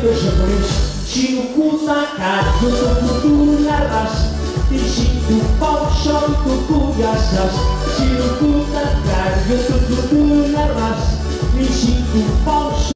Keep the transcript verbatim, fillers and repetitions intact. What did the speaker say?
Os japonês, Chino Kutaka, Yuto Futuro Narras, Tishinto Pau, Shonto Kuyashas, Chino Kutaka, Yuto Futuro Narras, Tishinto Pau.